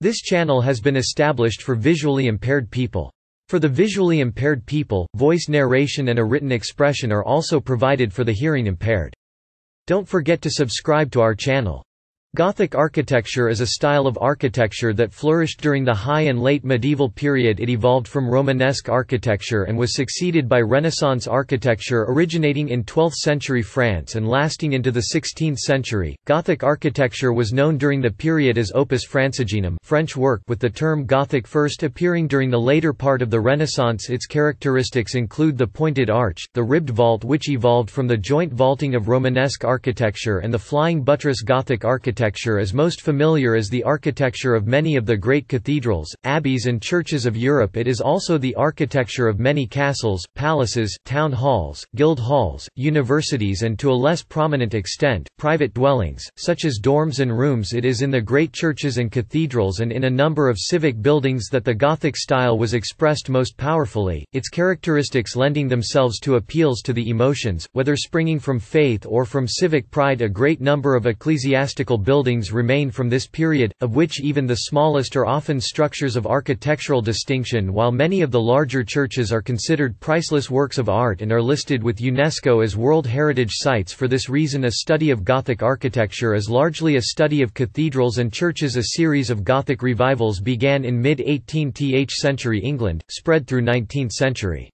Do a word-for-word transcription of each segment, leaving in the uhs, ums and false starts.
This channel has been established for visually impaired people. For the visually impaired people, voice narration and a written expression are also provided for the hearing impaired. Don't forget to subscribe to our channel. Gothic architecture is a style of architecture that flourished during the high and late medieval period. It evolved from Romanesque architecture and was succeeded by Renaissance architecture originating in twelfth century France and lasting into the sixteenth century. Gothic architecture was known during the period as Opus Francigenum, French work, with the term Gothic first appearing during the later part of the Renaissance. Its characteristics include the pointed arch, the ribbed vault which evolved from the joint vaulting of Romanesque architecture, and the flying buttress. Gothic architecture is most familiar as the architecture of many of the great cathedrals, abbeys and churches of Europe. It is also the architecture of many castles, palaces, town halls, guild halls, universities and to a less prominent extent, private dwellings, such as dorms and rooms. It is in the great churches and cathedrals and in a number of civic buildings that the Gothic style was expressed most powerfully, its characteristics lending themselves to appeals to the emotions, whether springing from faith or from civic pride. A great number of ecclesiastical buildings Buildings remain from this period, of which even the smallest are often structures of architectural distinction, while many of the larger churches are considered priceless works of art and are listed with UNESCO as World Heritage Sites. For this reason, a study of Gothic architecture is largely a study of cathedrals and churches. A series of Gothic revivals began in mid-eighteenth century England, spread through nineteenth century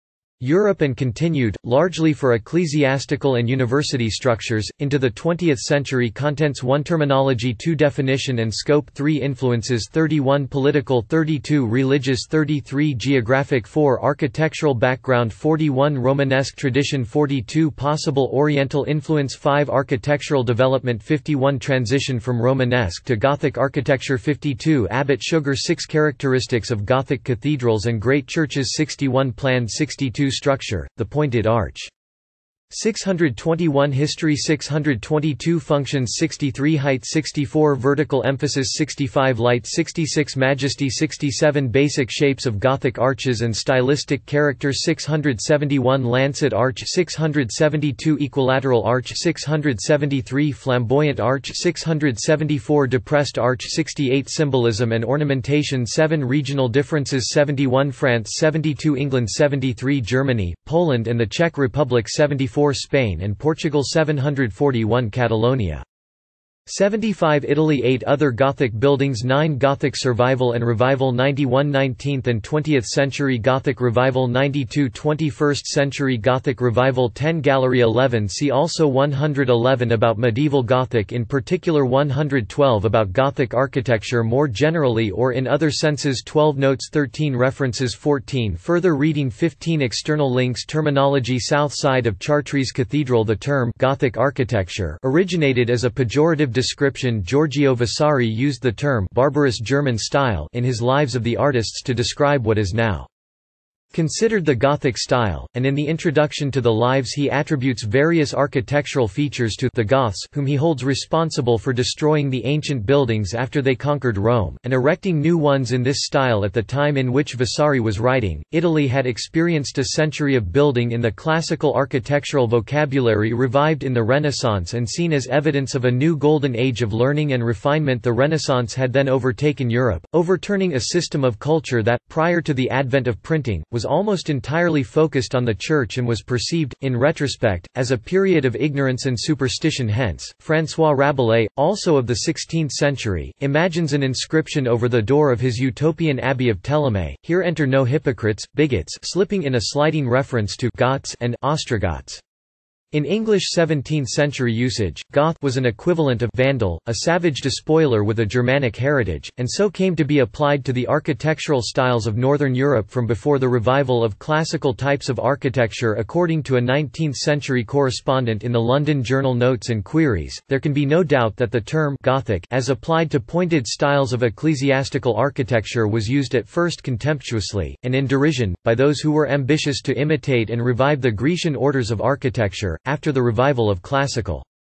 Europe and continued, largely for ecclesiastical and university structures, into the twentieth century. Contents: one Terminology, two Definition and scope, three Influences, thirty-one Political, thirty-two Religious, thirty-three Geographic, four Architectural background, forty-one Romanesque tradition, forty-two Possible Oriental influence, five Architectural development, fifty-one Transition from Romanesque to Gothic architecture, fifty-two Abbot Sugar, six Characteristics of Gothic cathedrals and great churches, sixty-one Plan, sixty-two Structure, the pointed arch. six hundred twenty-one History, six hundred twenty-two Functions, sixty-three Height, sixty-four Vertical emphasis, sixty-five Light, sixty-six Majesty, sixty-seven Basic shapes of Gothic arches and stylistic character, six hundred seventy-one Lancet arch, six hundred seventy-two Equilateral arch, six hundred seventy-three Flamboyant arch, six hundred seventy-four Depressed arch, sixty-eight Symbolism and ornamentation, seven Regional differences, seventy-one France, seventy-two England, seventy-three Germany, Poland and the Czech Republic, seventy-four Spain and Portugal, seven hundred forty-one Catalonia, seventy-five Italy, eight Other Gothic buildings, nine Gothic survival and revival, ninety-one nineteenth and twentieth century Gothic revival, ninety-two twenty-first century Gothic revival, ten Gallery, eleven See also one hundred eleven About medieval Gothic, in particular one hundred twelve About Gothic architecture more generally or in other senses, twelve Notes, thirteen References, fourteen Further reading, fifteen External links. Terminology: south side of Chartres Cathedral. The term Gothic architecture originated as a pejorative description. Giorgio Vasari used the term barbarous German style in his Lives of the Artists to describe what is now considered the Gothic style, and in the introduction to the Lives he attributes various architectural features to the Goths, whom he holds responsible for destroying the ancient buildings after they conquered Rome, and erecting new ones in this style. At the time in which Vasari was writing, Italy had experienced a century of building in the classical architectural vocabulary revived in the Renaissance and seen as evidence of a new golden age of learning and refinement. The Renaissance had then overtaken Europe, overturning a system of culture that, prior to the advent of printing, was was almost entirely focused on the Church and was perceived, in retrospect, as a period of ignorance and superstition. Hence, François Rabelais, also of the sixteenth century, imagines an inscription over the door of his utopian abbey of Theleme, "Here enter no hypocrites, bigots," slipping in a slighting reference to Goths and Ostrogoths. In English seventeenth century usage, Goth was an equivalent of Vandal, a savage despoiler with a Germanic heritage, and so came to be applied to the architectural styles of Northern Europe from before the revival of classical types of architecture. According to a nineteenth century correspondent in the London Journal Notes and Queries, there can be no doubt that the term Gothic, as applied to pointed styles of ecclesiastical architecture, was used at first contemptuously, and in derision, by those who were ambitious to imitate and revive the Grecian orders of architecture, after the revival of classical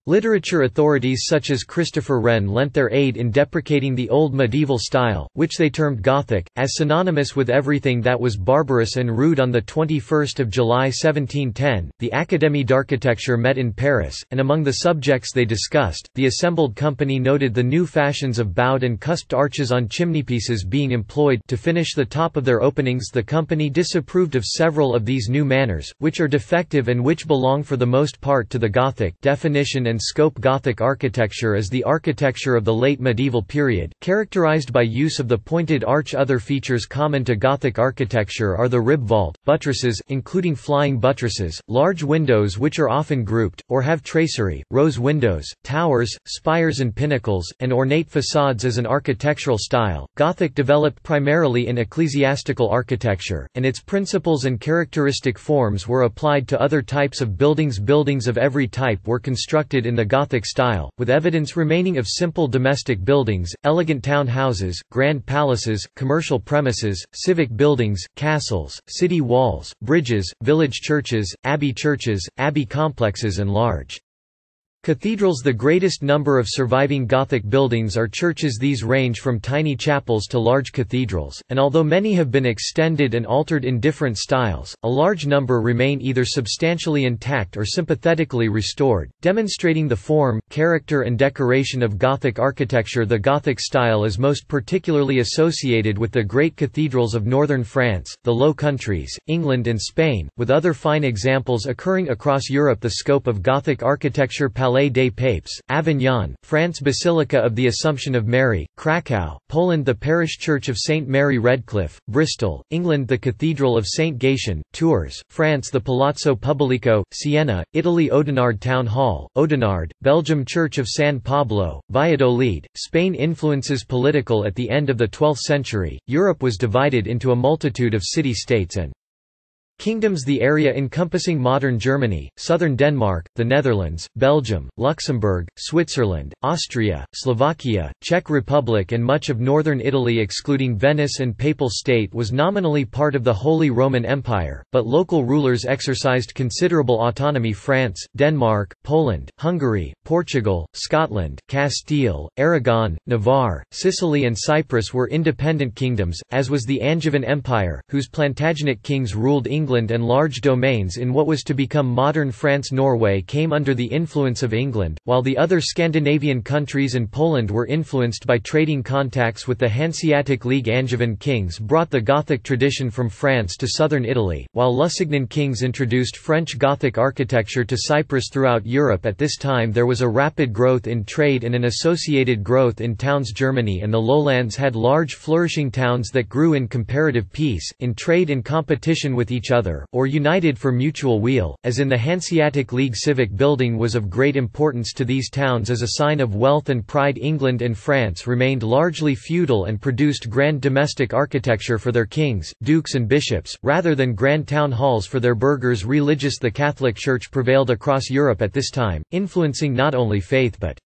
Literature authorities such as Christopher Wren lent their aid in deprecating the old medieval style, which they termed Gothic, as synonymous with everything that was barbarous and rude. On the twenty-first of July seventeen ten, the Académie d'Architecture met in Paris, and among the subjects they discussed, the assembled company noted the new fashions of bowed and cusped arches on chimneypieces being employed to finish the top of their openings. The company disapproved of several of these new manners, which are defective and which belong for the most part to the Gothic definition and scope. Gothic architecture is the architecture of the late medieval period, characterized by use of the pointed arch. Other features common to Gothic architecture are the rib vault, buttresses, including flying buttresses, large windows which are often grouped, or have tracery, rose windows, towers, spires and pinnacles, and ornate facades. As an architectural style, Gothic developed primarily in ecclesiastical architecture, and its principles and characteristic forms were applied to other types of buildings. Buildings of every type were constructed in the Gothic style, with evidence remaining of simple domestic buildings, elegant town houses, grand palaces, commercial premises, civic buildings, castles, city walls, bridges, village churches, abbey churches, abbey complexes and large cathedrals. The greatest number of surviving Gothic buildings are churches. These range from tiny chapels to large cathedrals, and although many have been extended and altered in different styles, a large number remain either substantially intact or sympathetically restored, demonstrating the form, character and decoration of Gothic architecture. The Gothic style is most particularly associated with the great cathedrals of northern France, the Low Countries, England and Spain, with other fine examples occurring across Europe. The scope of Gothic architecture: Palais des Papes, Avignon, France; Basilica of the Assumption of Mary, Krakow, Poland; the parish church of Saint Mary Redcliffe, Bristol, England; the Cathedral of Saint Gatian, Tours, France; the Palazzo Pubblico, Siena, Italy; Oudenarde Town Hall, Oudenarde, Belgium; Church of San Pablo, Valladolid, Spain. Influences: political. At the end of the twelfth century, Europe was divided into a multitude of city-states and kingdoms. The area encompassing modern Germany, southern Denmark, the Netherlands, Belgium, Luxembourg, Switzerland, Austria, Slovakia, Czech Republic and much of northern Italy excluding Venice and Papal State was nominally part of the Holy Roman Empire, but local rulers exercised considerable autonomy. France, Denmark, Poland, Hungary, Portugal, Scotland, Castile, Aragon, Navarre, Sicily and Cyprus were independent kingdoms, as was the Angevin Empire, whose Plantagenet kings ruled England and large domains in what was to become modern France. Norway came under the influence of England, while the other Scandinavian countries and Poland were influenced by trading contacts with the Hanseatic League. Angevin kings brought the Gothic tradition from France to southern Italy, while Lusignan kings introduced French Gothic architecture to Cyprus. Throughout Europe at this time there was a rapid growth in trade and an associated growth in towns. Germany and the lowlands had large flourishing towns that grew in comparative peace, in trade and competition with each other. Other, or united for mutual weal, as in the Hanseatic League. Civic building was of great importance to these towns as a sign of wealth and pride. England and France remained largely feudal and produced grand domestic architecture for their kings, dukes and bishops, rather than grand town halls for their burghers. Religious: the Catholic Church prevailed across Europe at this time, influencing not only faith but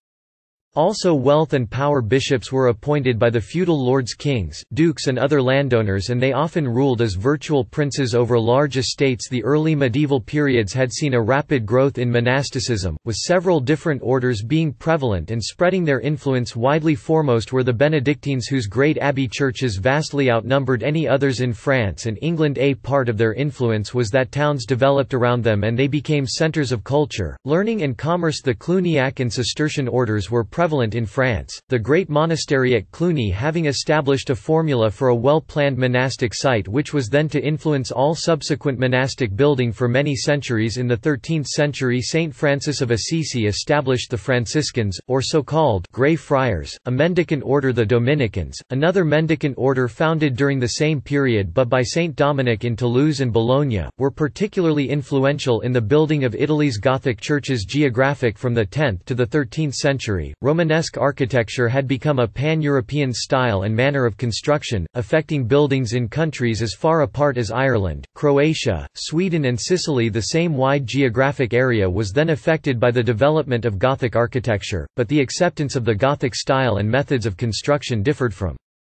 also wealth and power. Bishops were appointed by the feudal lords, kings, dukes and other landowners, and they often ruled as virtual princes over large estates. The early medieval periods had seen a rapid growth in monasticism, with several different orders being prevalent and spreading their influence widely. Foremost were the Benedictines, whose great abbey churches vastly outnumbered any others in France and England. A part of their influence was that towns developed around them and they became centers of culture, learning and commerce. The Cluniac and Cistercian orders were prevalent in France, the great monastery at Cluny having established a formula for a well-planned monastic site which was then to influence all subsequent monastic building for many centuries. In the thirteenth century, Saint Francis of Assisi established the Franciscans, or so-called Grey Friars, a mendicant order. The Dominicans, another mendicant order founded during the same period but by Saint Dominic in Toulouse and Bologna, were particularly influential in the building of Italy's Gothic churches. Geographic: from the tenth to the thirteenth century, Romanesque architecture had become a pan-European style and manner of construction, affecting buildings in countries as far apart as Ireland, Croatia, Sweden and Sicily. The same wide geographic area was then affected by the development of Gothic architecture, but the acceptance of the Gothic style and methods of construction differed from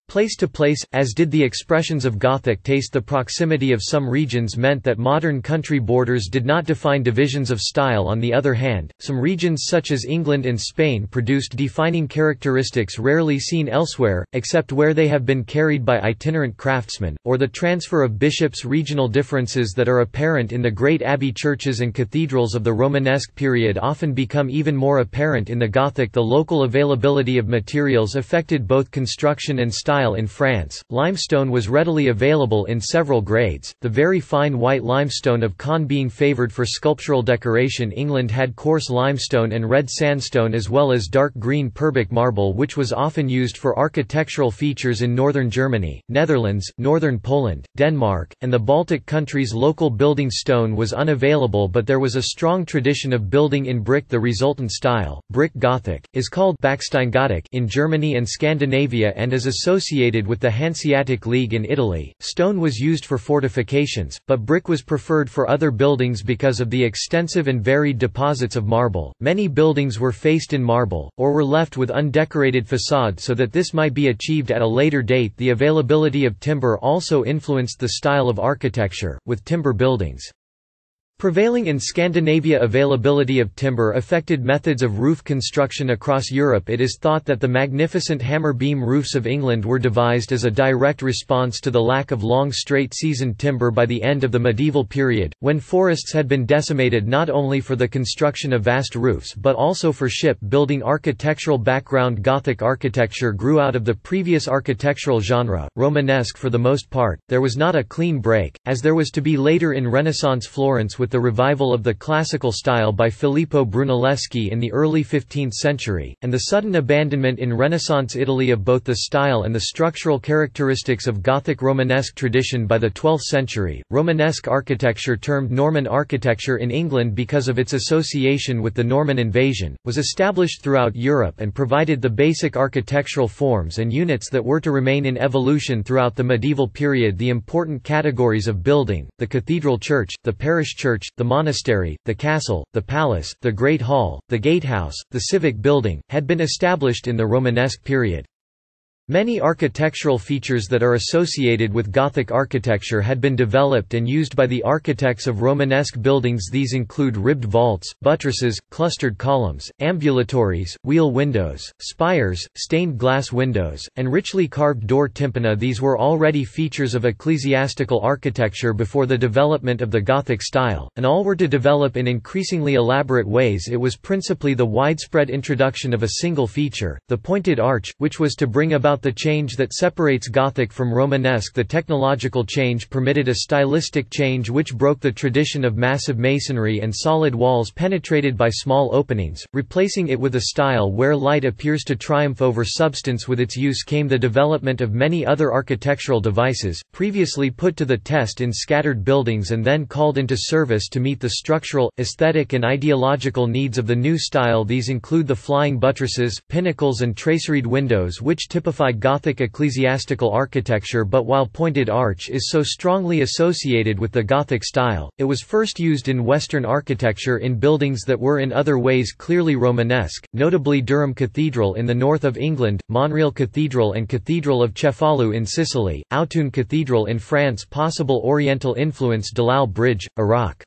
Place to place, as did the expressions of Gothic taste. The proximity of some regions meant that modern country borders did not define divisions of style. On the other hand, some regions such as England and Spain produced defining characteristics rarely seen elsewhere, except where they have been carried by itinerant craftsmen, or the transfer of bishops. Regional differences that are apparent in the great abbey churches and cathedrals of the Romanesque period often become even more apparent in the Gothic. The local availability of materials affected both construction and style. In France, limestone was readily available in several grades, the very fine white limestone of Caen being favoured for sculptural decoration. England had coarse limestone and red sandstone as well as dark green Purbeck marble, which was often used for architectural features. In northern Germany, Netherlands, northern Poland, Denmark, and the Baltic countries local building stone was unavailable, but there was a strong tradition of building in brick. The resultant style, brick Gothic, is called Backsteingothic in Germany and Scandinavia and is associated Associated with the Hanseatic League in Italy. Stone was used for fortifications, but brick was preferred for other buildings because of the extensive and varied deposits of marble. Many buildings were faced in marble, or were left with undecorated facade so that this might be achieved at a later date. The availability of timber also influenced the style of architecture, with timber buildings prevailing in Scandinavia. Availability of timber affected methods of roof construction across Europe. It is thought that the magnificent hammer beam roofs of England were devised as a direct response to the lack of long straight seasoned timber by the end of the medieval period, when forests had been decimated not only for the construction of vast roofs but also for ship building. Architectural background. Gothic architecture grew out of the previous architectural genre, Romanesque. For the most part, there was not a clean break, as there was to be later in Renaissance Florence with the revival of the classical style by Filippo Brunelleschi in the early fifteenth century, and the sudden abandonment in Renaissance Italy of both the style and the structural characteristics of Gothic Romanesque tradition by the twelfth century. Romanesque architecture, termed Norman architecture in England because of its association with the Norman invasion, was established throughout Europe and provided the basic architectural forms and units that were to remain in evolution throughout the medieval period. The important categories of building, the cathedral church, the parish church, the monastery, the castle, the palace, the great hall, the gatehouse, the civic building, had been established in the Romanesque period. Many architectural features that are associated with Gothic architecture had been developed and used by the architects of Romanesque buildings. These include ribbed vaults, buttresses, clustered columns, ambulatories, wheel windows, spires, stained glass windows, and richly carved door tympana. These were already features of ecclesiastical architecture before the development of the Gothic style, and all were to develop in increasingly elaborate ways. It was principally the widespread introduction of a single feature, the pointed arch, which was to bring about the change that separates Gothic from Romanesque. The technological change permitted a stylistic change which broke the tradition of massive masonry and solid walls penetrated by small openings, replacing it with a style where light appears to triumph over substance. With its use came the development of many other architectural devices, previously put to the test in scattered buildings and then called into service to meet the structural, aesthetic and ideological needs of the new style. These include the flying buttresses, pinnacles and traceried windows, which typify Gothic ecclesiastical architecture. But while pointed arch is so strongly associated with the Gothic style, it was first used in Western architecture in buildings that were in other ways clearly Romanesque, notably Durham Cathedral in the north of England, Monreale Cathedral and Cathedral of Cefalù in Sicily, Autun Cathedral in France. Possible Oriental influence: Dalal Bridge, Iraq.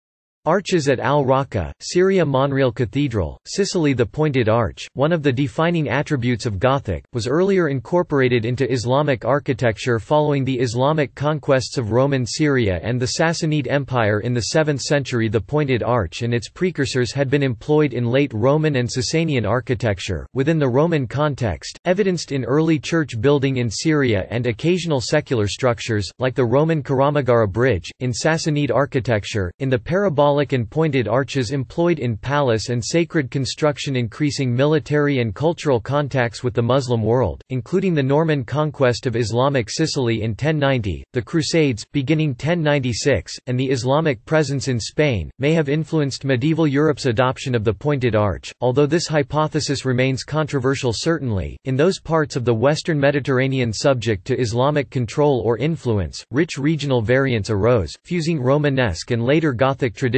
Arches at Al Raqqa, Syria. Monreale Cathedral, Sicily. The pointed arch, one of the defining attributes of Gothic, was earlier incorporated into Islamic architecture following the Islamic conquests of Roman Syria and the Sassanid Empire in the seventh century. The pointed arch and its precursors had been employed in late Roman and Sasanian architecture, within the Roman context, evidenced in early church building in Syria and occasional secular structures, like the Roman Karamagara Bridge, in Sassanid architecture, in the parabolic and pointed arches employed in palace and sacred construction. Increasing military and cultural contacts with the Muslim world, including the Norman conquest of Islamic Sicily in ten ninety, the Crusades, beginning ten ninety-six, and the Islamic presence in Spain, may have influenced medieval Europe's adoption of the pointed arch, although this hypothesis remains controversial. Certainly, in those parts of the Western Mediterranean subject to Islamic control or influence, rich regional variants arose, fusing Romanesque and later Gothic traditions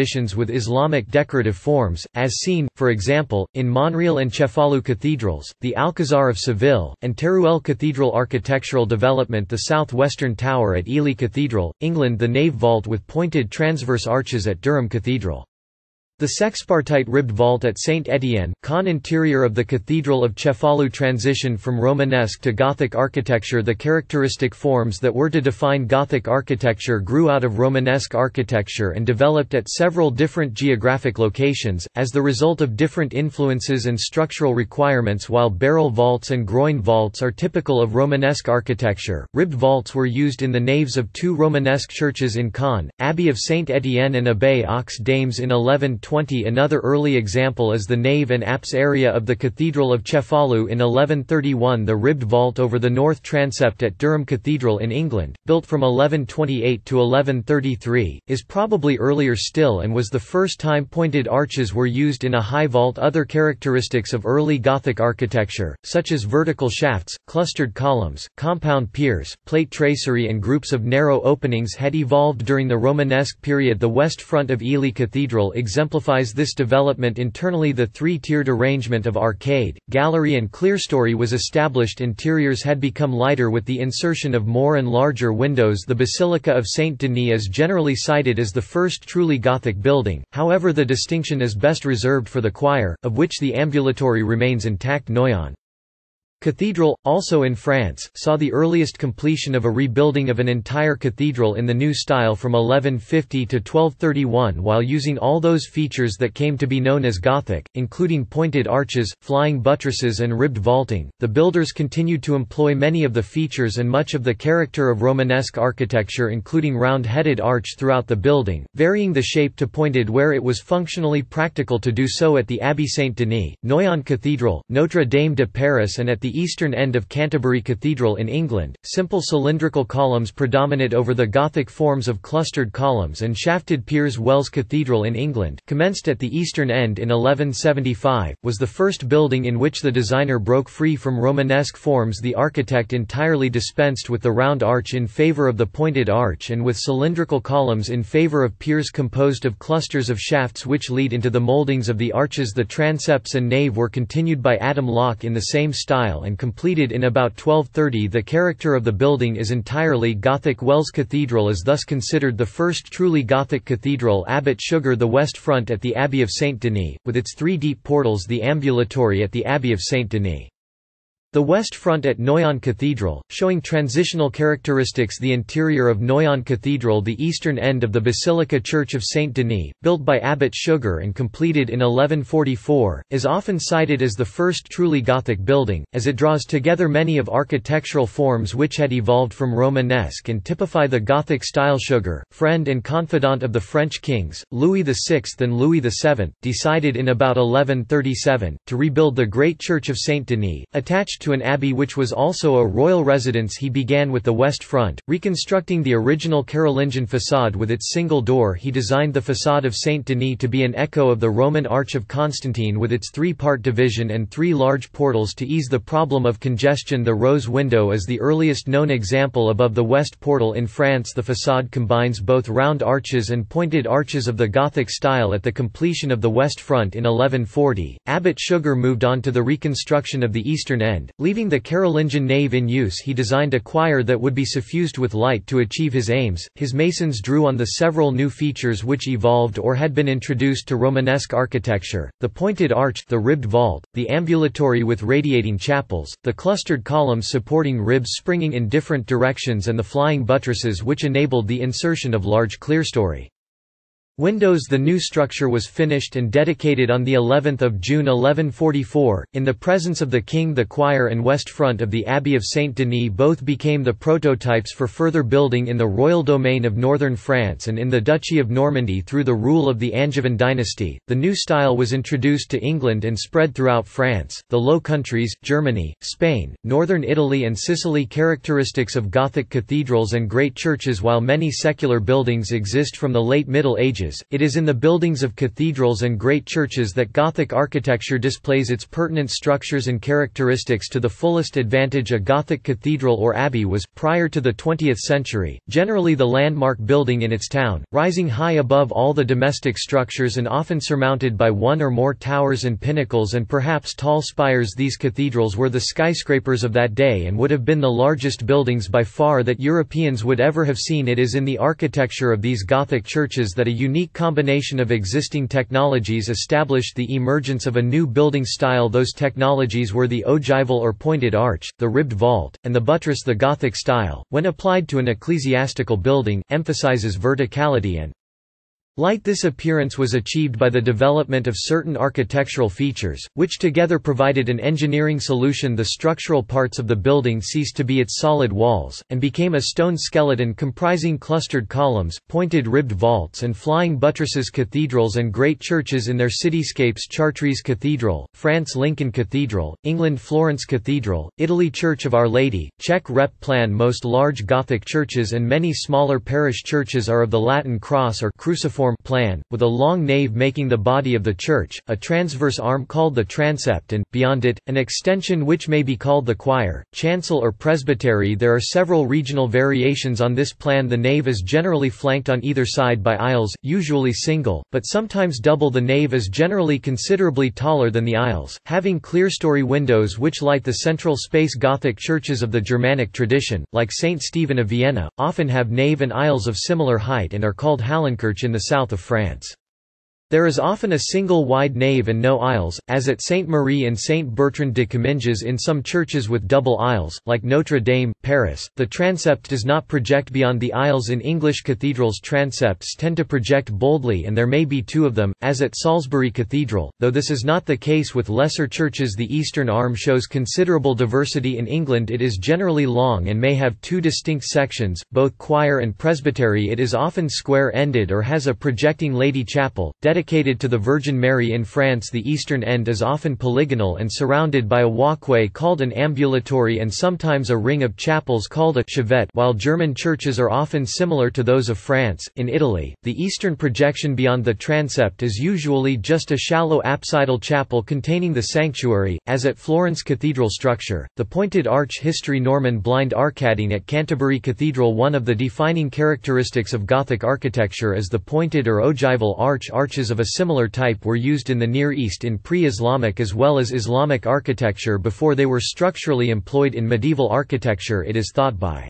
traditions with Islamic decorative forms, as seen, for example, in Monreal and Cefalù cathedrals, the Alcazar of Seville, and Teruel Cathedral. Architectural development. The southwestern tower at Ely Cathedral, England. The nave vault with pointed transverse arches at Durham Cathedral. The sexpartite ribbed vault at Saint Etienne, Caen. Interior of the Cathedral of Cefalù. Transition from Romanesque to Gothic architecture. The characteristic forms that were to define Gothic architecture grew out of Romanesque architecture and developed at several different geographic locations, as the result of different influences and structural requirements. While barrel vaults and groin vaults are typical of Romanesque architecture, ribbed vaults were used in the naves of two Romanesque churches in Caen, Abbey of Saint Etienne and Abbaye aux Dames in eleven twenty. Another early example is the nave and apse area of the Cathedral of Cefalù in eleven thirty-one. The ribbed vault over the north transept at Durham Cathedral in England, built from eleven twenty-eight to eleven thirty-three, is probably earlier still and was the first time pointed arches were used in a high vault. Other characteristics of early Gothic architecture, such as vertical shafts, clustered columns, compound piers, plate tracery and groups of narrow openings had evolved during the Romanesque period. The west front of Ely Cathedral exemplifies this development internally. The three-tiered arrangement of arcade, gallery and clerestory was established. Interiors had become lighter with the insertion of more and larger windows. The Basilica of Saint Denis is generally cited as the first truly Gothic building, however the distinction is best reserved for the choir, of which the ambulatory remains intact. Noyon Cathedral, also in France, saw the earliest completion of a rebuilding of an entire cathedral in the new style from eleven fifty to twelve thirty-one while using all those features that came to be known as Gothic, including pointed arches, flying buttresses and ribbed vaulting. The builders continued to employ many of the features and much of the character of Romanesque architecture, including round-headed arch throughout the building, varying the shape to pointed where it was functionally practical to do so. At the Abbey Saint Denis, Noyon Cathedral, Notre Dame de Paris and at the eastern end of Canterbury Cathedral in England, simple cylindrical columns predominate over the Gothic forms of clustered columns and shafted piers. Wells Cathedral in England, commenced at the eastern end in eleven seventy-five, was the first building in which the designer broke free from Romanesque forms. The architect entirely dispensed with the round arch in favour of the pointed arch and with cylindrical columns in favour of piers composed of clusters of shafts which lead into the mouldings of the arches. The transepts and nave were continued by Adam Locke in the same style and completed in about twelve thirty. The character of the building is entirely Gothic. Wells Cathedral is thus considered the first truly Gothic cathedral. Abbot Sugar. The west front at the Abbey of Saint Denis, with its three deep portals. The ambulatory at the Abbey of Saint Denis. The west front at Noyon Cathedral, showing transitional characteristics. The interior of Noyon Cathedral. The eastern end of the Basilica Church of Saint Denis, built by Abbot Sugar and completed in eleven forty-four, is often cited as the first truly Gothic building, as it draws together many of architectural forms which had evolved from Romanesque and typify the Gothic style. Sugar, friend and confidant of the French kings, Louis the sixth and Louis the seventh, decided in about eleven thirty-seven, to rebuild the great Church of Saint Denis, attached to an abbey which was also a royal residence. He began with the west front, reconstructing the original Carolingian façade with its single door. He designed the façade of Saint Denis to be an echo of the Roman Arch of Constantine with its three-part division and three large portals to ease the problem of congestion. The rose window is the earliest known example above the west portal in France. The façade combines both round arches and pointed arches of the Gothic style. At the completion of the west front in eleven forty, Abbot Sugar moved on to the reconstruction of the eastern end. Leaving the Carolingian nave in use, he designed a choir that would be suffused with light to achieve his aims. His masons drew on the several new features which evolved or had been introduced to Romanesque architecture: the pointed arch, the ribbed vault, the ambulatory with radiating chapels, the clustered columns supporting ribs springing in different directions, and the flying buttresses which enabled the insertion of large clerestory windows. The new structure was finished and dedicated on the eleventh of June eleven forty-four, in the presence of the king. The choir and west front of the Abbey of Saint Denis both became the prototypes for further building in the royal domain of northern France and in the Duchy of Normandy through the rule of the Angevin dynasty. The new style was introduced to England and spread throughout France, the Low Countries, Germany, Spain, northern Italy and Sicily. Characteristics of Gothic cathedrals and great churches. While many secular buildings exist from the late Middle Ages, churches. It is in the buildings of cathedrals and great churches that Gothic architecture displays its pertinent structures and characteristics to the fullest advantage. A Gothic cathedral or abbey was, prior to the twentieth century, generally the landmark building in its town, rising high above all the domestic structures and often surmounted by one or more towers and pinnacles and perhaps tall spires. These cathedrals were the skyscrapers of that day and would have been the largest buildings by far that Europeans would ever have seen. It is in the architecture of these Gothic churches that a unique combination of existing technologies established the emergence of a new building style. Those technologies were the ogival or pointed arch, the ribbed vault, and the buttress. The Gothic style, when applied to an ecclesiastical building, emphasizes verticality and light. This appearance was achieved by the development of certain architectural features, which together provided an engineering solution. The structural parts of the building ceased to be its solid walls, and became a stone skeleton comprising clustered columns, pointed ribbed vaults and flying buttresses. Cathedrals and great churches in their cityscapes: Chartres Cathedral, France Lincoln Cathedral, England Florence Cathedral, Italy Church of Our Lady, Czech Rep Plan. Most large Gothic churches and many smaller parish churches are of the Latin cross or cruciform plan, with a long nave making the body of the church, a transverse arm called the transept and, beyond it, an extension which may be called the choir, chancel or presbytery. There are several regional variations on this plan. The nave is generally flanked on either side by aisles, usually single, but sometimes double. The nave is generally considerably taller than the aisles, having clerestory windows which light the central space. Gothic churches of the Germanic tradition, like Saint Stephen of Vienna, often have nave and aisles of similar height and are called Hallenkirche in the south of France. There is often a single wide nave and no aisles, as at Sainte Marie and Saint Bertrand de Comminges. In some churches with double aisles, like Notre Dame, Paris, the transept does not project beyond the aisles. In English cathedrals, transepts tend to project boldly and there may be two of them, as at Salisbury Cathedral, though this is not the case with lesser churches. The eastern arm shows considerable diversity. In England it is generally long and may have two distinct sections, both choir and presbytery. It is often square-ended or has a projecting Lady Chapel, dedicated to the Virgin Mary. In France the eastern end is often polygonal and surrounded by a walkway called an ambulatory and sometimes a ring of chapels called a chevette. While German churches are often similar to those of France, in Italy, the eastern projection beyond the transept is usually just a shallow apsidal chapel containing the sanctuary, as at Florence Cathedral structure. The pointed arch history. Norman blind arcading at Canterbury Cathedral. One of the defining characteristics of Gothic architecture is the pointed or ogival arch. Arches of a similar type were used in the Near East in pre-Islamic as well as Islamic architecture before they were structurally employed in medieval architecture. It is thought by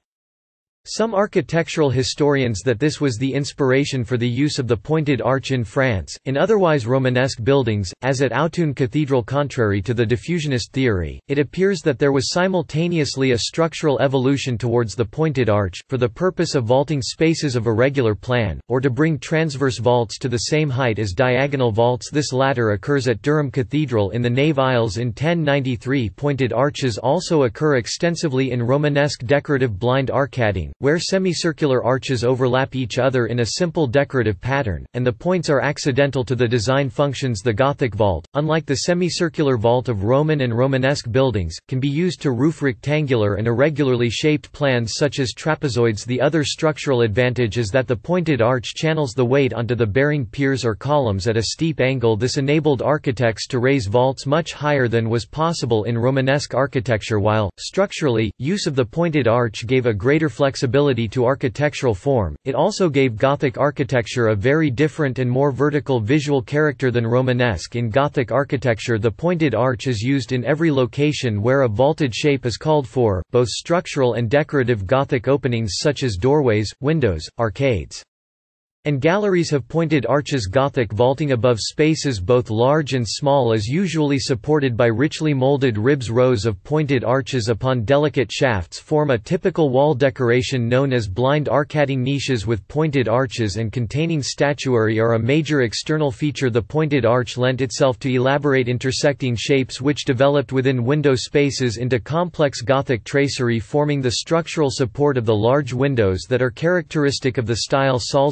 some architectural historians that this was the inspiration for the use of the pointed arch in France, in otherwise Romanesque buildings, as at Autun Cathedral. Contrary to the diffusionist theory, it appears that there was simultaneously a structural evolution towards the pointed arch, for the purpose of vaulting spaces of irregular plan, or to bring transverse vaults to the same height as diagonal vaults. This latter occurs at Durham Cathedral in the nave aisles in ten ninety-three. Pointed arches also occur extensively in Romanesque decorative blind arcading, where semicircular arches overlap each other in a simple decorative pattern, and the points are accidental to the design functions. The Gothic vault, unlike the semicircular vault of Roman and Romanesque buildings, can be used to roof rectangular and irregularly shaped plans such as trapezoids. The other structural advantage is that the pointed arch channels the weight onto the bearing piers or columns at a steep angle. This enabled architects to raise vaults much higher than was possible in Romanesque architecture. While, structurally, use of the pointed arch gave a greater flexibility to architectural form, it also gave Gothic architecture a very different and more vertical visual character than Romanesque. In Gothic architecture, the pointed arch is used in every location where a vaulted shape is called for, both structural and decorative. Gothic openings such as doorways, windows, arcades, and galleries have pointed arches. Gothic vaulting above spaces both large and small is usually supported by richly molded ribs. Rows of pointed arches upon delicate shafts form a typical wall decoration known as blind arcading. Niches with pointed arches and containing statuary are a major external feature. The pointed arch lent itself to elaborate intersecting shapes which developed within window spaces into complex Gothic tracery, forming the structural support of the large windows that are characteristic of the style. Salisbury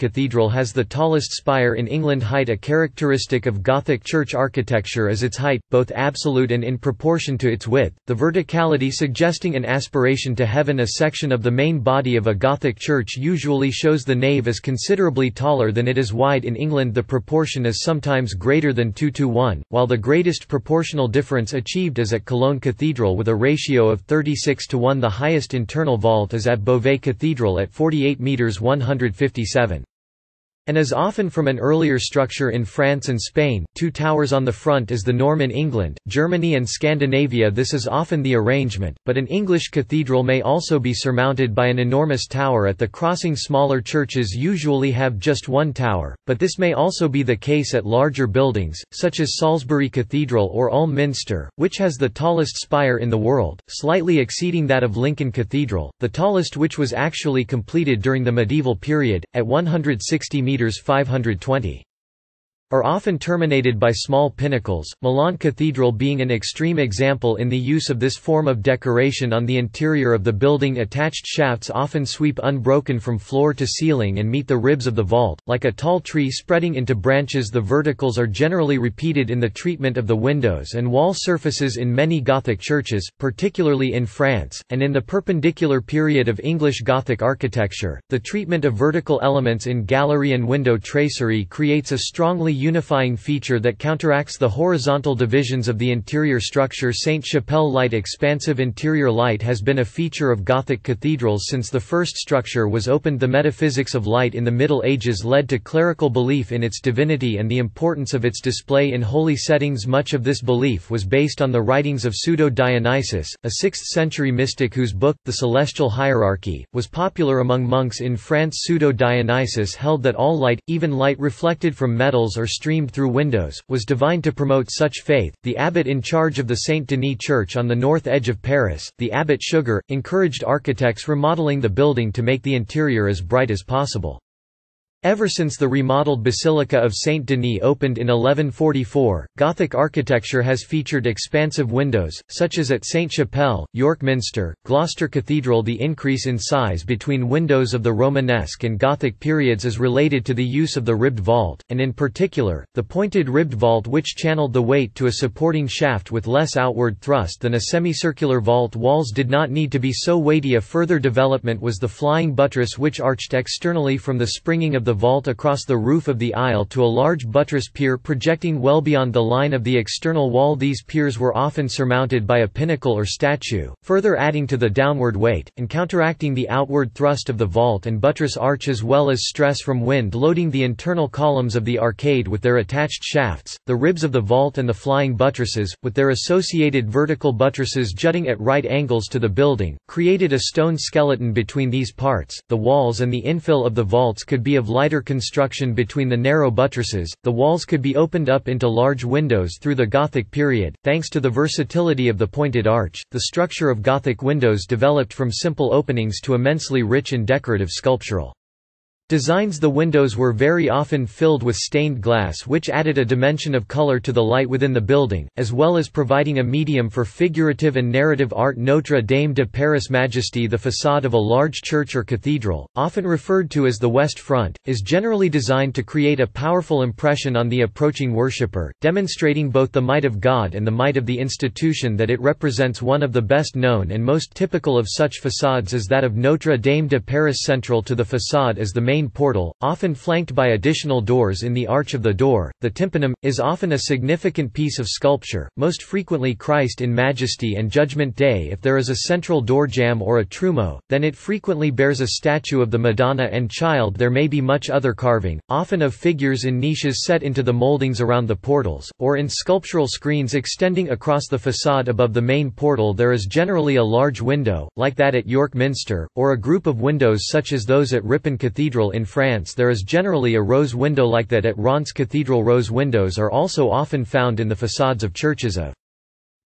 Cathedral has the tallest spire in England. Height. A characteristic of Gothic church architecture is its height, both absolute and in proportion to its width, the verticality suggesting an aspiration to heaven. A section of the main body of a Gothic church usually shows the nave as considerably taller than it is wide. In England the proportion is sometimes greater than two to one, while the greatest proportional difference achieved is at Cologne Cathedral with a ratio of thirty-six to one. The highest internal vault is at Beauvais Cathedral at forty-eight meters one hundred fifty-seven. And as often from an earlier structure in France and Spain, two towers on the front is the norm. In England, Germany and Scandinavia this is often the arrangement, but an English cathedral may also be surmounted by an enormous tower at the crossing. Smaller churches usually have just one tower, but this may also be the case at larger buildings, such as Salisbury Cathedral or Ulm Minster, which has the tallest spire in the world, slightly exceeding that of Lincoln Cathedral, the tallest which was actually completed during the medieval period, at one hundred sixty meters five hundred twenty. Are often terminated by small pinnacles, Milan Cathedral being an extreme example in the use of this form of decoration. On the interior of the building, attached shafts often sweep unbroken from floor to ceiling and meet the ribs of the vault, like a tall tree spreading into branches. The verticals are generally repeated in the treatment of the windows and wall surfaces in many Gothic churches, particularly in France, and in the perpendicular period of English Gothic architecture. The treatment of vertical elements in gallery and window tracery creates a strongly unifying feature that counteracts the horizontal divisions of the interior structure. Sainte-Chapelle light. Expansive interior light has been a feature of Gothic cathedrals since the first structure was opened. The metaphysics of light in the Middle Ages led to clerical belief in its divinity and the importance of its display in holy settings. Much of this belief was based on the writings of Pseudo-Dionysius, a sixth century mystic whose book, The Celestial Hierarchy, was popular among monks in France. Pseudo-Dionysius held that all light, even light reflected from metals or streamed through windows, was divine. To promote such faith, the abbot in charge of the Saint Denis Church on the north edge of Paris, the abbot Sugar, encouraged architects remodeling the building to make the interior as bright as possible. Ever since the remodeled Basilica of Saint Denis opened in eleven forty-four, Gothic architecture has featured expansive windows, such as at Sainte-Chapelle, York Minster, Gloucester Cathedral. The increase in size between windows of the Romanesque and Gothic periods is related to the use of the ribbed vault, and in particular, the pointed ribbed vault which channeled the weight to a supporting shaft with less outward thrust than a semicircular vault. Walls did not need to be so weighty. A further development was the flying buttress which arched externally from the springing of the vault across the roof of the aisle to a large buttress pier projecting well beyond the line of the external wall. These piers were often surmounted by a pinnacle or statue, further adding to the downward weight, and counteracting the outward thrust of the vault and buttress arch as well as stress from wind. Loading the internal columns of the arcade with their attached shafts, the ribs of the vault and the flying buttresses, with their associated vertical buttresses jutting at right angles to the building, created a stone skeleton between these parts. The walls and the infill of the vaults could be of lighter construction between the narrow buttresses. The walls could be opened up into large windows through the Gothic period. Thanks to the versatility of the pointed arch, the structure of Gothic windows developed from simple openings to immensely rich and decorative sculptural designs. The windows were very often filled with stained glass which added a dimension of color to the light within the building, as well as providing a medium for figurative and narrative art. Notre Dame de Paris Majesty. The façade of a large church or cathedral, often referred to as the West Front, is generally designed to create a powerful impression on the approaching worshipper, demonstrating both the might of God and the might of the institution that it represents. One of the best known and most typical of such façades is that of Notre Dame de Paris. Central to the façade is the main portal, often flanked by additional doors in the arch of the door. The tympanum is often a significant piece of sculpture, most frequently Christ in Majesty and Judgment Day. If there is a central door jamb or a trumeau, then it frequently bears a statue of the Madonna and Child. There may be much other carving, often of figures in niches set into the moldings around the portals, or in sculptural screens extending across the façade above the main portal. There is generally a large window, like that at York Minster, or a group of windows such as those at Ripon Cathedral. In France there is generally a rose window like that at Reims Cathedral. Rose windows are also often found in the façades of churches of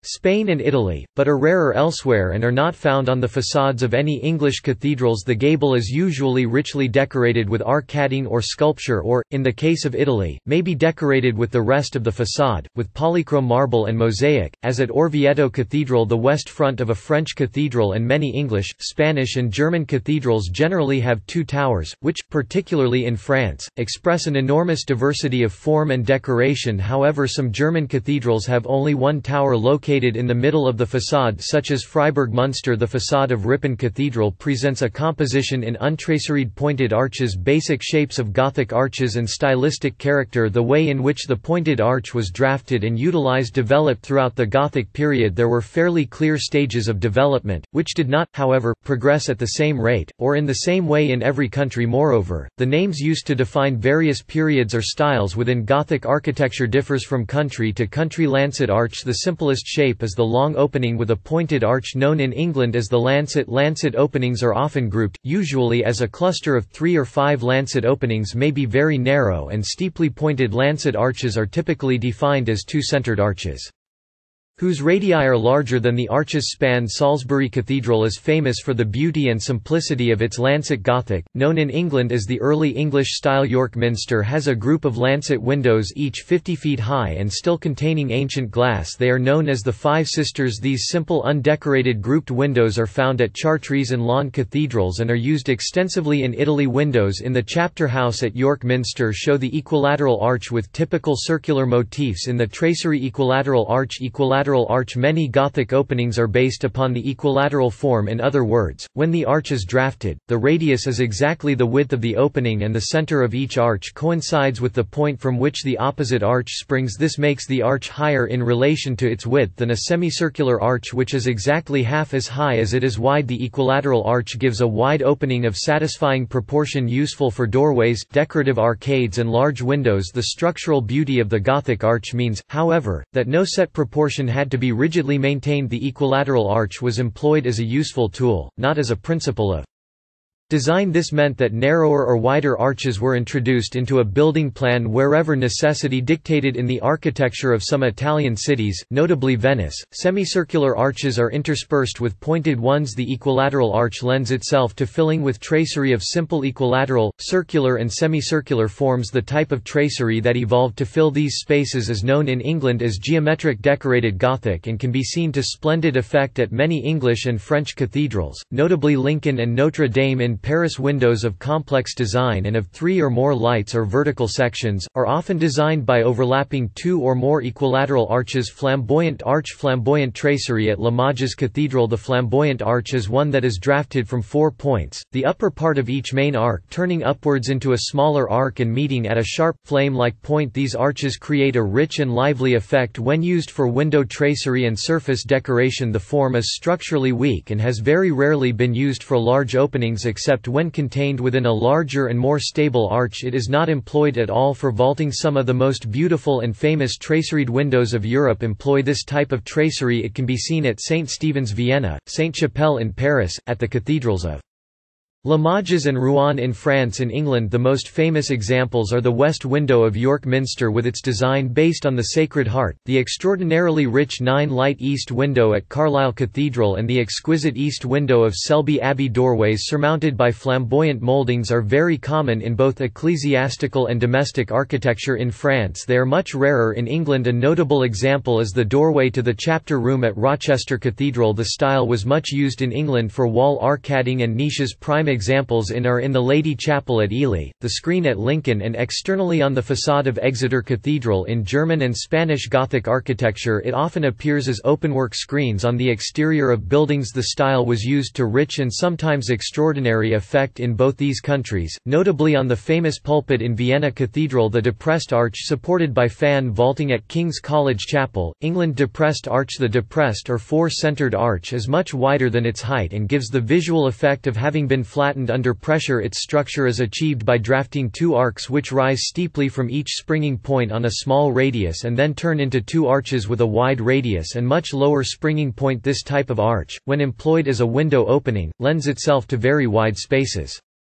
Spain and Italy, but are rarer elsewhere and are not found on the facades of any English cathedrals. The gable is usually richly decorated with arcading or sculpture or, in the case of Italy, may be decorated with the rest of the facade, with polychrome marble and mosaic, as at Orvieto Cathedral. The west front of a French cathedral and many English, Spanish and German cathedrals generally have two towers, which, particularly in France, express an enormous diversity of form and decoration. However, some German cathedrals have only one tower located in the middle of the facade, such as Freiburg Münster. The facade of Ripon Cathedral presents a composition in untraceried pointed arches, basic shapes of Gothic arches and stylistic character. The way in which the pointed arch was drafted and utilized developed throughout the Gothic period. There were fairly clear stages of development, which did not, however, progress at the same rate, or in the same way in every country. Moreover, the names used to define various periods or styles within Gothic architecture differs from country to country. Lancet arch. The simplest shape is the long opening with a pointed arch, known in England as the lancet. Lancet openings are often grouped, usually as a cluster of three or five. Lancet openings may be very narrow and steeply pointed. Lancet arches are typically defined as two-centered arches whose radii are larger than the arches span. Salisbury Cathedral is famous for the beauty and simplicity of its lancet Gothic, known in England as the Early English style. York Minster has a group of lancet windows, each fifty feet high and still containing ancient glass. They are known as the Five Sisters. These simple undecorated grouped windows are found at Chartres and Laon cathedrals and are used extensively in Italy. Windows in the chapter house at York Minster show the equilateral arch with typical circular motifs in the tracery. Equilateral arch. Equilateral arch. Many Gothic openings are based upon the equilateral form. In other words, when the arch is drafted, the radius is exactly the width of the opening and the center of each arch coincides with the point from which the opposite arch springs. This makes the arch higher in relation to its width than a semicircular arch which is exactly half as high as it is wide. The equilateral arch gives a wide opening of satisfying proportion, useful for doorways, decorative arcades and large windows. The structural beauty of the Gothic arch means, however, that no set proportion had to be rigidly maintained. The equilateral arch was employed as a useful tool, not as a principle of design. This meant that narrower or wider arches were introduced into a building plan wherever necessity dictated. In the architecture of some Italian cities, notably Venice, semicircular arches are interspersed with pointed ones. The equilateral arch lends itself to filling with tracery of simple equilateral, circular and semicircular forms. The type of tracery that evolved to fill these spaces is known in England as geometric decorated Gothic and can be seen to splendid effect at many English and French cathedrals, notably Lincoln and Notre Dame in Paris. Windows of complex design and of three or more lights or vertical sections, are often designed by overlapping two or more equilateral arches. Flamboyant arch. Flamboyant tracery at Limoges Cathedral. The flamboyant arch is one that is drafted from four points, the upper part of each main arc turning upwards into a smaller arc and meeting at a sharp, flame-like point. These arches create a rich and lively effect when used for window tracery and surface decoration. The form is structurally weak and has very rarely been used for large openings except when contained within a larger and more stable arch. It is not employed at all for vaulting. Some of the most beautiful and famous traceried windows of Europe employ this type of tracery. It can be seen at Saint Stephen's Vienna, Saint Chapelle in Paris, at the cathedrals of Limoges and Rouen in France. In England, the most famous examples are the west window of York Minster with its design based on the Sacred Heart, the extraordinarily rich nine-light east window at Carlisle Cathedral and the exquisite east window of Selby Abbey. Doorways surmounted by flamboyant mouldings are very common in both ecclesiastical and domestic architecture. In France they are much rarer. In England a notable example is the doorway to the chapter room at Rochester Cathedral. The style was much used in England for wall arcading and niches. Prime examples in are in the Lady Chapel at Ely, the screen at Lincoln and externally on the facade of Exeter Cathedral. In German and Spanish Gothic architecture it often appears as openwork screens on the exterior of buildings. The style was used to rich and sometimes extraordinary effect in both these countries, notably on the famous pulpit in Vienna Cathedral. The depressed arch supported by fan vaulting at King's College Chapel, England. Depressed arch. The depressed or four-centered arch is much wider than its height and gives the visual effect of having been flattened under pressure. Its structure is achieved by drafting two arcs which rise steeply from each springing point on a small radius and then turn into two arches with a wide radius and much lower springing point. This type of arch, when employed as a window opening, lends itself to very wide spaces.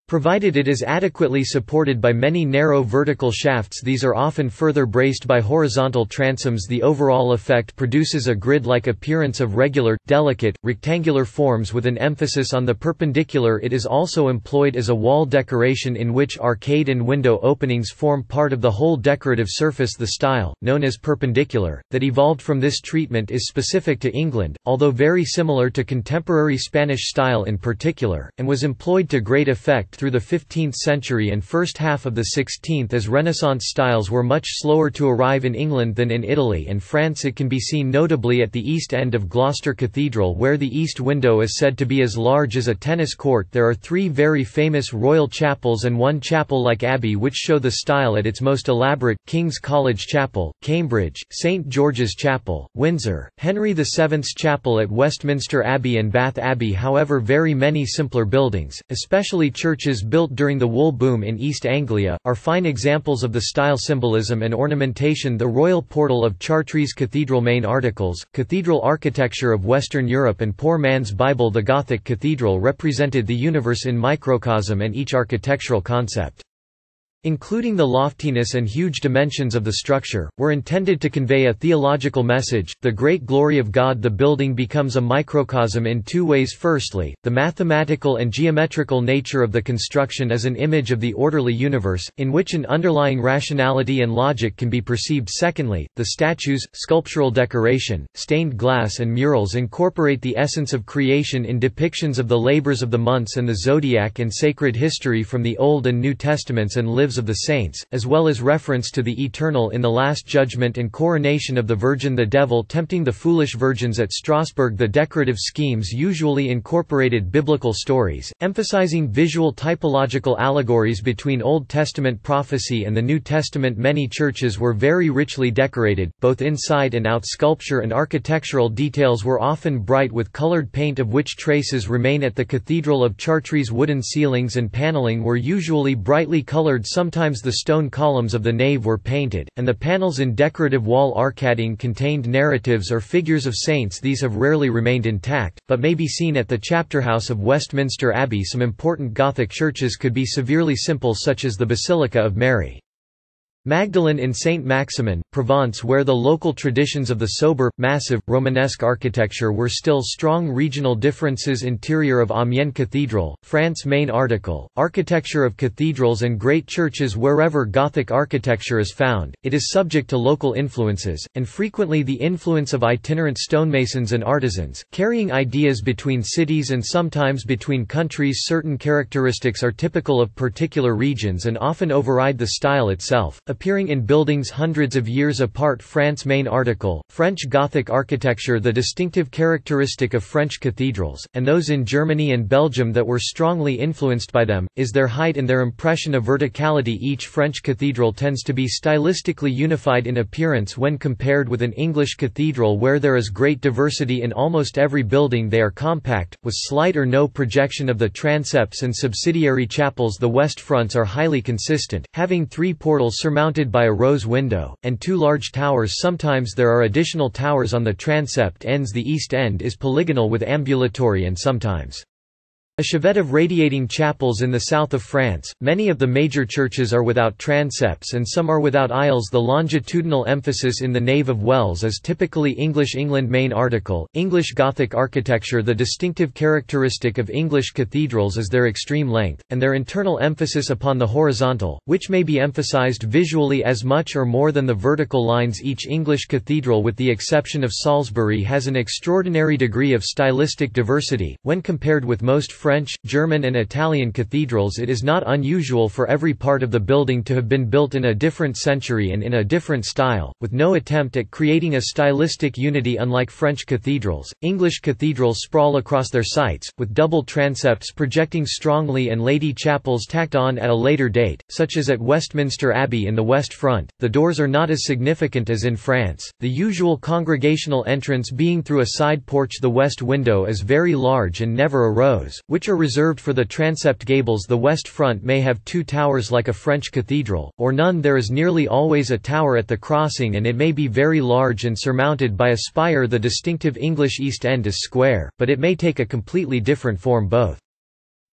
Provided it is adequately supported by many narrow vertical shafts, these are often further braced by horizontal transoms. The overall effect produces a grid-like appearance of regular, delicate, rectangular forms with an emphasis on the perpendicular. It is also employed as a wall decoration in which arcade and window openings form part of the whole decorative surface. The style, known as perpendicular, that evolved from this treatment is specific to England, although very similar to contemporary Spanish style in particular, and was employed to great effect through the fifteenth century and first half of the sixteenth, as Renaissance styles were much slower to arrive in England than in Italy and France. It can be seen notably at the east end of Gloucester Cathedral, where the east window is said to be as large as a tennis court. There are three very famous royal chapels and one chapel-like abbey which show the style at its most elaborate: King's College Chapel, Cambridge; Saint George's Chapel, Windsor; Henry the seventh's Chapel at Westminster Abbey and Bath Abbey. However, very many simpler buildings, especially churches built during the wool boom in East Anglia, are fine examples of the style, symbolism and ornamentation. The Royal Portal of Chartres Cathedral. Main articles: Cathedral architecture of Western Europe and Poor Man's Bible. The Gothic cathedral represented the universe in microcosm, and each architectural concept, including the loftiness and huge dimensions of the structure, were intended to convey a theological message, the great glory of God. The building becomes a microcosm in two ways. Firstly, the mathematical and geometrical nature of the construction is an image of the orderly universe, in which an underlying rationality and logic can be perceived. Secondly, the statues, sculptural decoration, stained glass and murals incorporate the essence of creation in depictions of the labors of the months and the zodiac and sacred history from the Old and New Testaments and lives of the saints, as well as reference to the eternal in the Last Judgment and coronation of the Virgin. The devil tempting the foolish virgins at Strasbourg. The decorative schemes usually incorporated biblical stories, emphasizing visual typological allegories between Old Testament prophecy and the New Testament. Many churches were very richly decorated, both inside and out. Sculpture and architectural details were often bright with colored paint, of which traces remain at the Cathedral of Chartres. Wooden ceilings and paneling were usually brightly colored. Sometimes the stone columns of the nave were painted, and the panels in decorative wall arcading contained narratives or figures of saints. These have rarely remained intact, but may be seen at the chapterhouse of Westminster Abbey. Some important Gothic churches could be severely simple, such as the Basilica of Mary Magdalene in Saint Maximin, Provence, where the local traditions of the sober, massive, Romanesque architecture were still strong. Regional differences. Interior of Amiens Cathedral, France. Main article: Architecture of cathedrals and great churches. Wherever Gothic architecture is found, it is subject to local influences, and frequently the influence of itinerant stonemasons and artisans, carrying ideas between cities and sometimes between countries. Certain characteristics are typical of particular regions and often override the style itself, appearing in buildings hundreds of years apart. France. Main article: French Gothic architecture. The distinctive characteristic of French cathedrals, and those in Germany and Belgium that were strongly influenced by them, is their height and their impression of verticality. Each French cathedral tends to be stylistically unified in appearance when compared with an English cathedral, where there is great diversity in almost every building. They are compact, with slight or no projection of the transepts and subsidiary chapels. The west fronts are highly consistent, having three portals surmounted by a rose window, and two large towers. Sometimes there are additional towers on the transept ends. The east end is polygonal with ambulatory and sometimes a chevet of radiating chapels. In the south of France, many of the major churches are without transepts and some are without aisles. The longitudinal emphasis in the nave of Wells is typically English. England. Main article: English Gothic architecture. The distinctive characteristic of English cathedrals is their extreme length, and their internal emphasis upon the horizontal, which may be emphasized visually as much or more than the vertical lines. Each English cathedral, with the exception of Salisbury, has an extraordinary degree of stylistic diversity. When compared with most French, German and Italian cathedrals, it is not unusual for every part of the building to have been built in a different century and in a different style, with no attempt at creating a stylistic unity. Unlike French cathedrals, English cathedrals sprawl across their sites, with double transepts projecting strongly and lady chapels tacked on at a later date, such as at Westminster Abbey in the west front. The doors are not as significant as in France, the usual congregational entrance being through a side porch. The west window is very large and never a rose, which are reserved for the transept gables. The west front may have two towers like a French cathedral, or none. There is nearly always a tower at the crossing, and it may be very large and surmounted by a spire. The distinctive English east end is square, but it may take a completely different form both.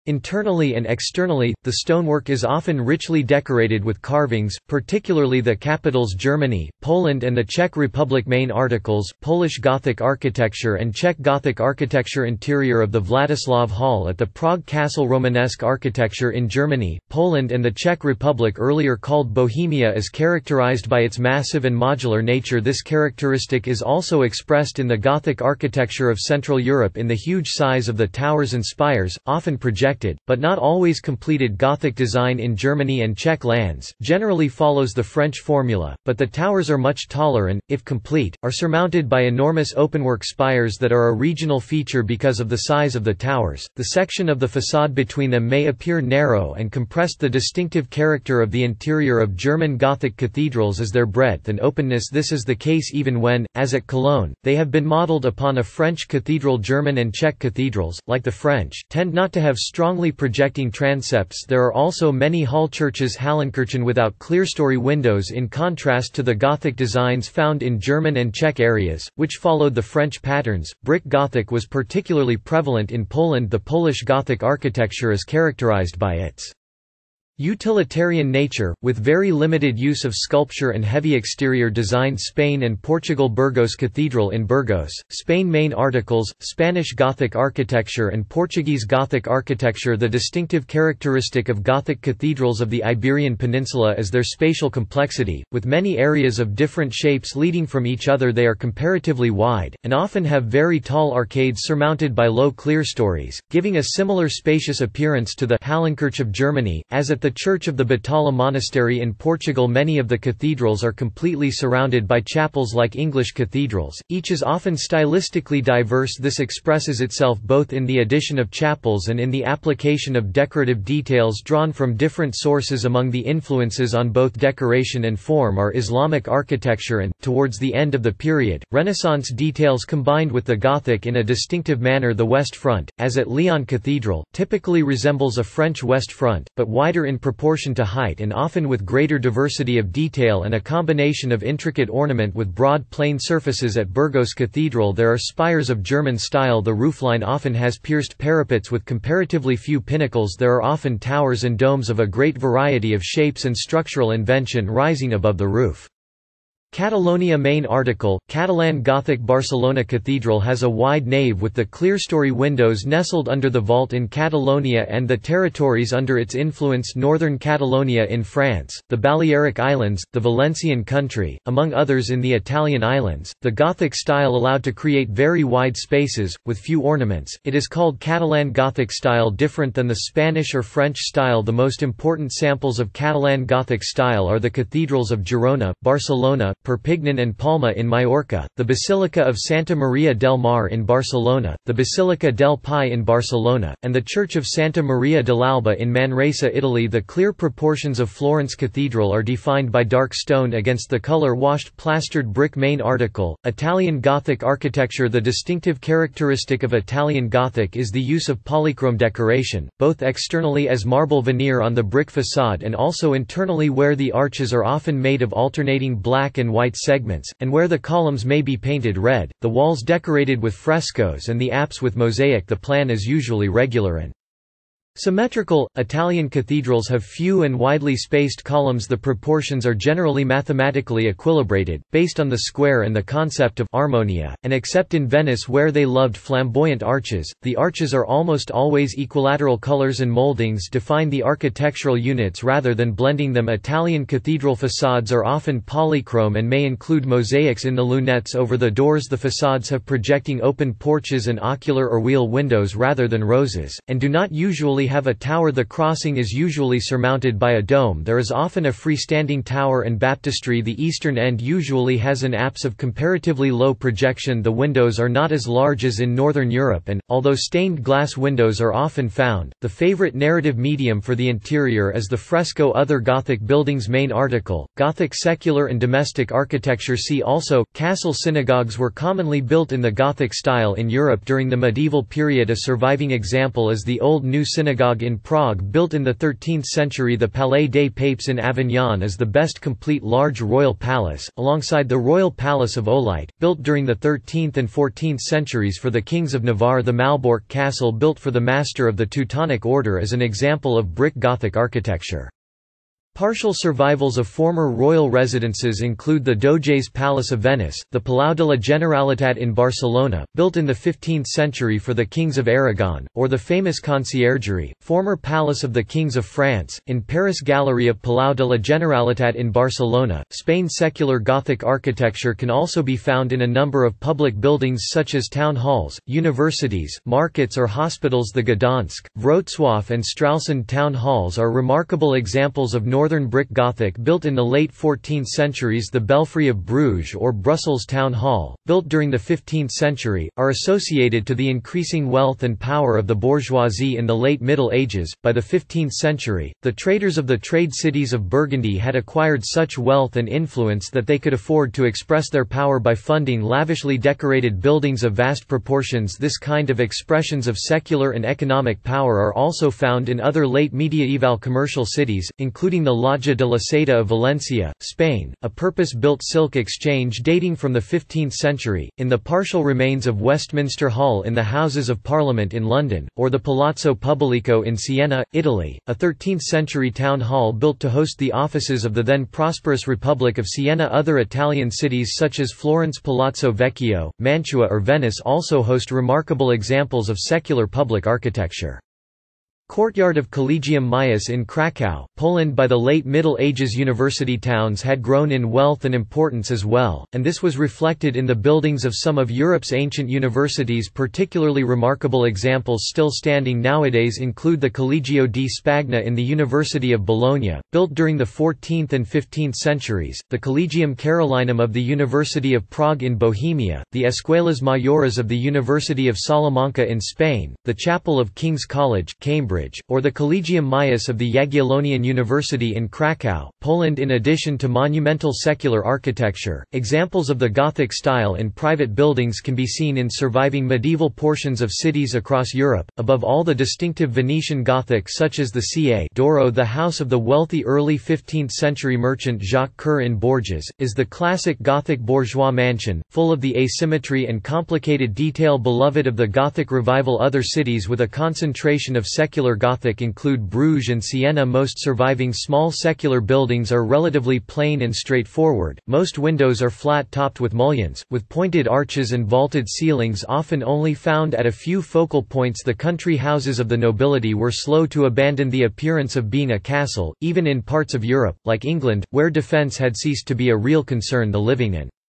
Internally and externally, the stonework is often richly decorated with carvings, particularly the capitals Germany, Poland and the Czech Republic. Main articles: Polish Gothic architecture and Czech Gothic architecture. Interior of the Vladislav Hall at the Prague Castle. Romanesque architecture in Germany, Poland and the Czech Republic, earlier called Bohemia, is characterized by its massive and modular nature. This characteristic is also expressed in the Gothic architecture of Central Europe in the huge size of the towers and spires, often projected but not always completed. Gothic design in Germany and Czech lands generally follows the French formula, but the towers are much taller and, if complete, are surmounted by enormous openwork spires that are a regional feature because of the size of the towers. The section of the facade between them may appear narrow and compressed. The distinctive character of the interior of German Gothic cathedrals is their breadth and openness. This is the case even when, as at Cologne, they have been modeled upon a French cathedral. German and Czech cathedrals, like the French, tend not to have strongly projecting transepts. There are also many hall churches Hallenkirchen without clerestory windows, in contrast to the Gothic designs found in German and Czech areas, which followed the French patterns. Brick Gothic was particularly prevalent in Poland. The Polish Gothic architecture is characterized by its utilitarian nature, with very limited use of sculpture and heavy exterior design. Spain and Portugal. Burgos Cathedral in Burgos, Spain. Main articles: Spanish Gothic architecture and Portuguese Gothic architecture. The distinctive characteristic of Gothic cathedrals of the Iberian Peninsula is their spatial complexity, with many areas of different shapes leading from each other. They are comparatively wide, and often have very tall arcades surmounted by low clerestories, giving a similar spacious appearance to the Hallenkirch of Germany, as at the Church of the Batalha Monastery in Portugal. Many of the cathedrals are completely surrounded by chapels like English cathedrals, each is often stylistically diverse. This expresses itself both in the addition of chapels and in the application of decorative details drawn from different sources. Among the influences on both decoration and form are Islamic architecture and, towards the end of the period, Renaissance details combined with the Gothic in a distinctive manner. The West Front, as at Lyon Cathedral, typically resembles a French West Front, but wider in proportion to height and often with greater diversity of detail and a combination of intricate ornament with broad plain surfaces. At Burgos Cathedral there are spires of German style. The roofline often has pierced parapets with comparatively few pinnacles. There are often towers and domes of a great variety of shapes and structural invention rising above the roof. Catalonia. Main article: Catalan Gothic. Barcelona Cathedral has a wide nave with the clerestory windows nestled under the vault in Catalonia and the territories under its influence. Northern Catalonia in France, the Balearic Islands, the Valencian country, among others. In the Italian islands, the Gothic style allowed to create very wide spaces, with few ornaments. It is called Catalan Gothic style, different than the Spanish or French style. The most important samples of Catalan Gothic style are the cathedrals of Girona, Barcelona, Perpignan and Palma in Majorca, the Basilica of Santa Maria del Mar in Barcelona, the Basilica del Pi in Barcelona, and the Church of Santa Maria dell'Alba in Manresa, Italy. The clear proportions of Florence Cathedral are defined by dark stone against the color-washed plastered brick. Main article: Italian Gothic architecture. The distinctive characteristic of Italian Gothic is the use of polychrome decoration, both externally as marble veneer on the brick facade and also internally, where the arches are often made of alternating black and white segments, and where the columns may be painted red, the walls decorated with frescoes and the apse with mosaic. The plan is usually regular and symmetrical. Italian cathedrals have few and widely spaced columns. The proportions are generally mathematically equilibrated, based on the square and the concept of armonia, and except in Venice where they loved flamboyant arches, the arches are almost always equilateral. Colors and moldings define the architectural units rather than blending them. Italian cathedral facades are often polychrome and may include mosaics in the lunettes over the doors. The facades have projecting open porches and ocular or wheel windows rather than roses, and do not usually have a tower. The crossing is usually surmounted by a dome. There is often a freestanding tower and baptistry. The eastern end usually has an apse of comparatively low projection. The windows are not as large as in Northern Europe and, although stained glass windows are often found, the favorite narrative medium for the interior is the fresco. Other Gothic buildings. Main article: Gothic secular and domestic architecture. See also, castle. Synagogues were commonly built in the Gothic style in Europe during the medieval period. A surviving example is the Old New Synagogue synagogue in Prague built in the thirteenth century. The Palais des Papes in Avignon is the best complete large royal palace, alongside the Royal Palace of Olite, built during the thirteenth and fourteenth centuries for the kings of Navarre. The Malbork Castle built for the Master of the Teutonic Order is an example of brick Gothic architecture. Partial survivals of former royal residences include the Doge's Palace of Venice, the Palau de la Generalitat in Barcelona, built in the fifteenth century for the kings of Aragon, or the famous Conciergerie, former Palace of the Kings of France, in Paris. Gallery of Palau de la Generalitat in Barcelona, Spain. Secular Gothic architecture can also be found in a number of public buildings such as town halls, universities, markets or hospitals. The Gdansk, Wrocław and Stralsund town halls are remarkable examples of Northern Northern brick Gothic built in the late fourteenth centuries. The Belfry of Bruges or Brussels Town Hall, built during the fifteenth century, are associated to the increasing wealth and power of the bourgeoisie in the late Middle Ages. By the fifteenth century, the traders of the trade cities of Burgundy had acquired such wealth and influence that they could afford to express their power by funding lavishly decorated buildings of vast proportions. This kind of expressions of secular and economic power are also found in other late medieval commercial cities, including the Lodge de la Seda of Valencia, Spain, a purpose-built silk exchange dating from the fifteenth century, in the partial remains of Westminster Hall in the Houses of Parliament in London, or the Palazzo Pubblicano in Siena, Italy, a thirteenth-century town hall built to host the offices of the then prosperous Republic of Siena. Other Italian cities such as Florence, Palazzo Vecchio, Mantua or Venice also host remarkable examples of secular public architecture. Courtyard of Collegium Maius in Kraków, Poland. By the late Middle Ages, university towns had grown in wealth and importance as well, and this was reflected in the buildings of some of Europe's ancient universities. Particularly remarkable examples still standing nowadays include the Collegio di Spagna in the University of Bologna, built during the fourteenth and fifteenth centuries, the Collegium Carolinum of the University of Prague in Bohemia, the Escuelas Mayores of the University of Salamanca in Spain, the Chapel of King's College, Cambridge, or the Collegium Maius of the Jagiellonian University in Kraków, Poland. In addition to monumental secular architecture, examples of the Gothic style in private buildings can be seen in surviving medieval portions of cities across Europe, above all the distinctive Venetian Gothic such as the Ca' d'Oro. The house of the wealthy early fifteenth century merchant Jacques Coeur in Bourges, is the classic Gothic bourgeois mansion, full of the asymmetry and complicated detail beloved of the Gothic revival. Other cities with a concentration of secular Gothic include Bruges and Siena. Most surviving small secular buildings are relatively plain and straightforward. Most windows are flat-topped with mullions, with pointed arches and vaulted ceilings often only found at a few focal points. The country houses of the nobility were slow to abandon the appearance of being a castle, even in parts of Europe, like England, where defence had ceased to be a real concern. The living in